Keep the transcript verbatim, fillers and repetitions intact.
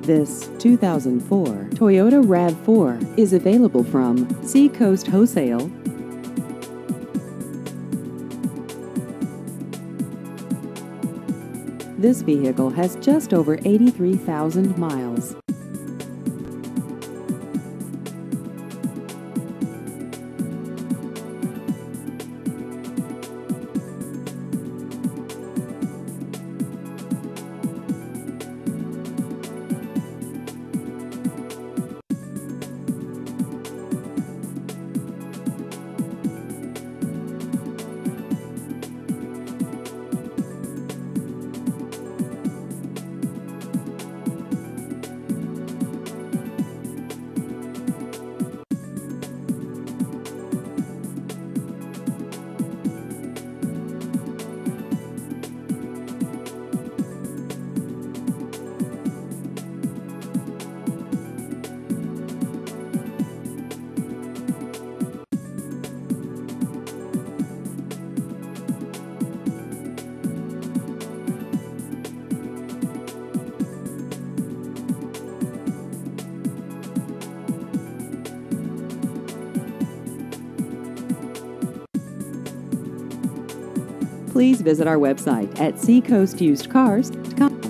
This two thousand four Toyota RAV four is available from Seacoast Wholesale. This vehicle has just over eighty-three thousand miles. Please visit our website at seacoast used cars dot com.